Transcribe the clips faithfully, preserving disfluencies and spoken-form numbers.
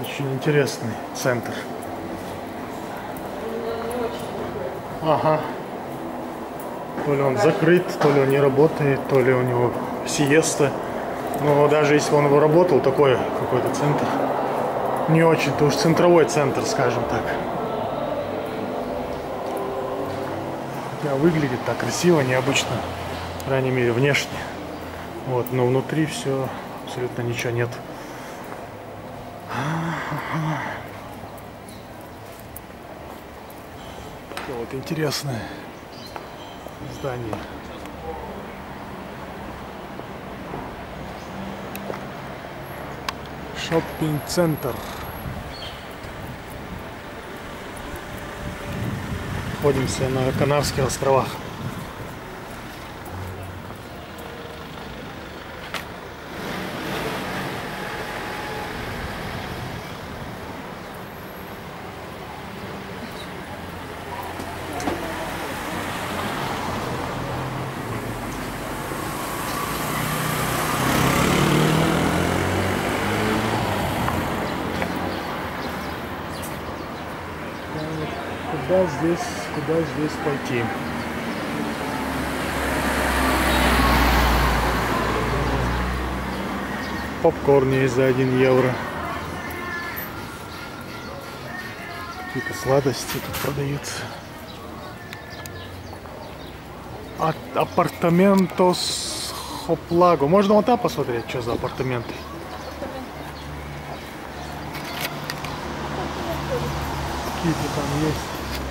Очень интересный центр. Ага. То ли он закрыт, то ли он не работает, то ли у него сиеста. Но даже если он его работал, такой какой-то центр. Не очень-то уж центровой центр, скажем так. Хотя выглядит так красиво, необычно. По крайней мере, внешне. Вот, но внутри все абсолютно ничего нет. Вот интересное здание. Шоппинг-центр. Находимся на Канарских островах. Куда здесь, куда здесь пойти? Попкорн есть за один евро. Какие-то сладости тут продаются. А апартаментос Хоплаго. Можно вот там посмотреть, что за апартаменты? Какие-то там есть.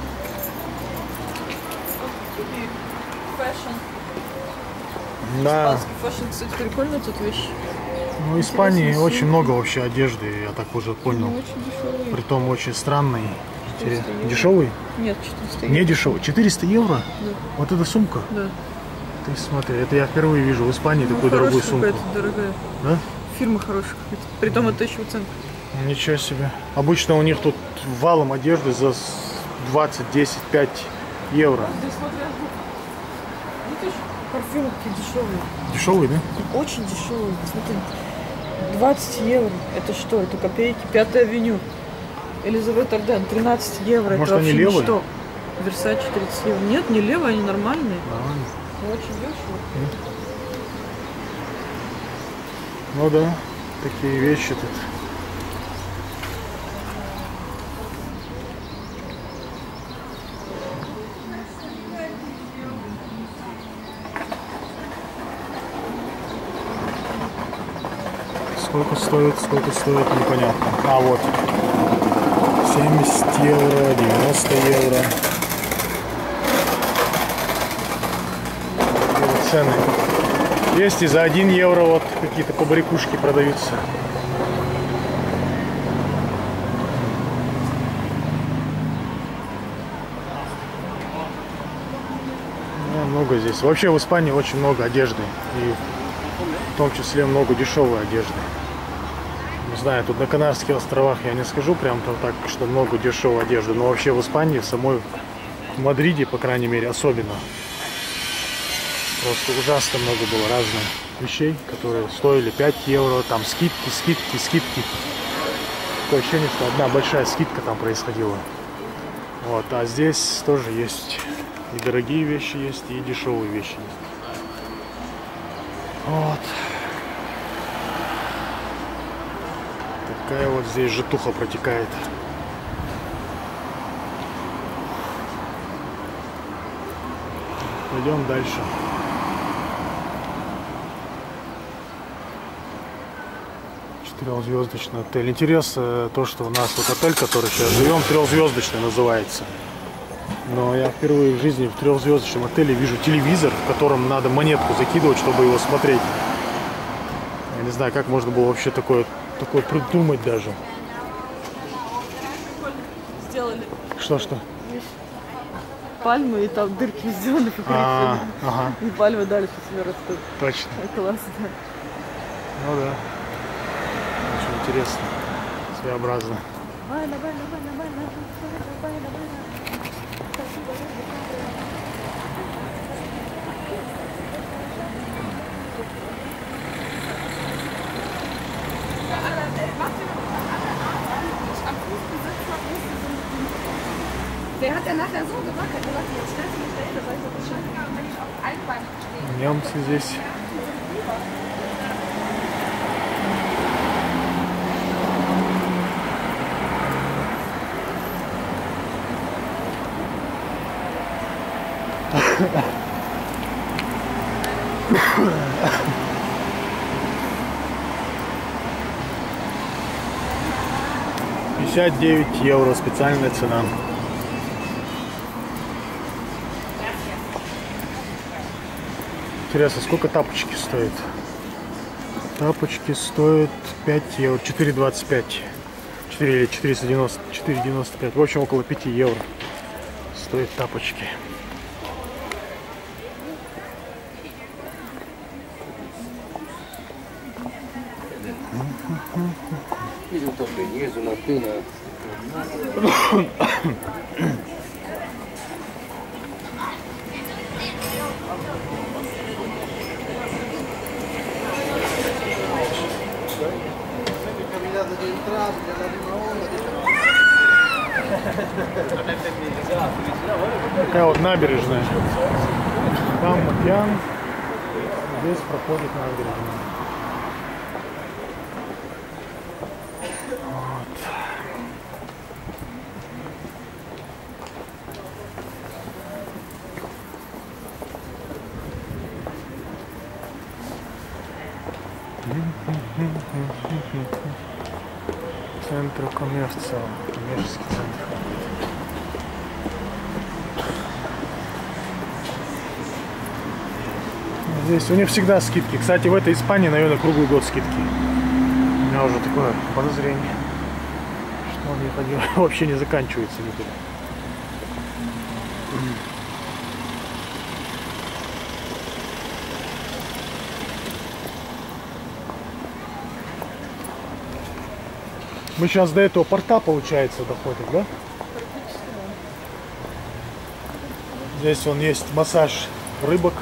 Фэшн. Да. Испанский фэшн, кстати, прикольная тут вещь. Ну, в Испании очень много вообще одежды, я так уже понял. Ну, очень дешевый. Притом очень странный. Дешевый? Нет, четыреста евро. Не дешевый. четыреста евро? Да. Вот эта сумка? Да. Ты смотри, это я впервые вижу в Испании ну, такую дорогую сумку. Дорогая. Да? Фирма хорошая какая-то. Притом это еще центр. Ничего себе. Обычно у них тут валом одежды за двадцать, десять, пять евро. Здесь вот я видишь, парфюмы такие дешевые. Дешевые, да? Очень дешевые. Смотри, двадцать евро. Это что? Это копейки. Пятая авеню. Элизабет Арден, тринадцать евро. Может, это они вообще левые? Что? Версаче тридцать евро. Нет, не левые, они нормальные. Нормально. Очень дешево. Ну да, такие вещи тут. Сколько стоит, сколько стоит, непонятно. А вот семьдесят евро, девяносто евро. Вот цены. Есть и за один евро вот какие-то побрякушки продаются. Ну, много здесь. Вообще в Испании очень много одежды. И в том числе много дешевой одежды. Не знаю, тут на Канарских островах я не скажу прям так, что много дешевой одежды. Но вообще в Испании, в самой в Мадриде, по крайней мере, особенно. Просто ужасно много было разных вещей, которые стоили пять евро, там скидки, скидки, скидки. Такое ощущение, что одна большая скидка там происходила. Вот, а здесь тоже есть и дорогие вещи есть, и дешевые вещи есть. Вот. Такая вот здесь житуха протекает. Пойдем дальше. Трехзвездочный отель. Интересно то, что у нас вот отель, который сейчас живем, трехзвездочный называется. Но я впервые в жизни в трехзвездочном отеле вижу телевизор, в котором надо монетку закидывать, чтобы его смотреть. Я не знаю, как можно было вообще такое, такое придумать даже. Сделали. Что-что? Пальмы и там дырки сделаны по А, ага. И пальмы дальше себе растут. Точно. Классно, да. Ну да. Очень интересно. Своеобразно. Der hat ja nachher so gemacht, er sagt, jetzt stellst du mich da hin, das heißt, das ist schon Einbein stehen. Немцы здесь. пятьдесят девять евро специальная цена. Интересно, сколько тапочки стоят? Тапочки стоят пять евро, четыре двадцать пять. четыре или четыреста девяносто, четыре девяносто пять. В общем, около пяти евро стоят тапочки. Такая вот набережная. Там океан, здесь проходит набережная. Вот. Центр коммерции, коммерческий центр. Здесь у них всегда скидки. Кстати, в этой Испании, наверное, круглый год скидки. У меня уже такое подозрение, что они вообще не заканчиваются никуда. Мы сейчас до этого порта, получается, доходим, да? Здесь он есть массаж рыбок.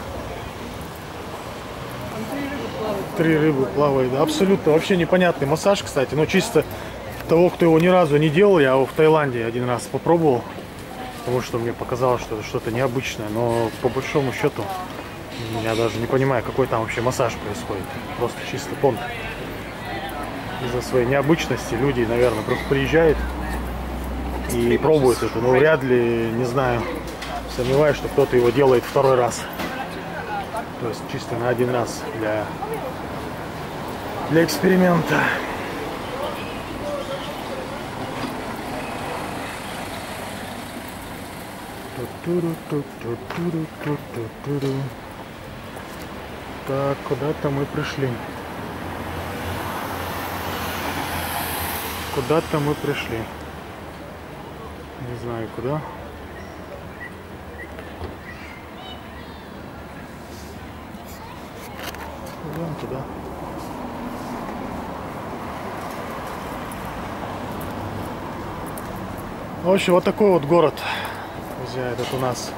Три рыбы плавают. Да, абсолютно вообще непонятный массаж, кстати. Но чисто того, кто его ни разу не делал, я его в Таиланде один раз попробовал. Потому что мне показалось, что это что-то необычное. Но по большому счету я даже не понимаю, какой там вообще массаж происходит. Просто чисто понт. Из-за своей необычности люди, наверное, просто приезжают и пробуют это. Но вряд ли, не знаю, сомневаюсь, что кто-то его делает второй раз. То есть чисто на один раз для, для эксперимента. Так, куда-то мы пришли. Куда-то мы пришли. Не знаю куда. Идем туда. В общем, вот такой вот город. Друзья, этот у нас.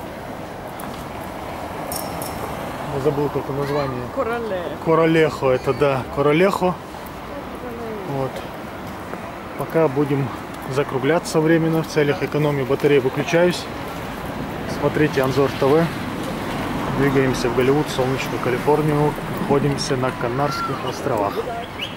Я забыл только название. Короле. Королехо, это да, Королехо. Вот. Пока будем закругляться временно в целях экономии батареи. Выключаюсь. Смотрите Анзор ТВ. Двигаемся в Голливуд, солнечную Калифорнию. Находимся на Канарских островах.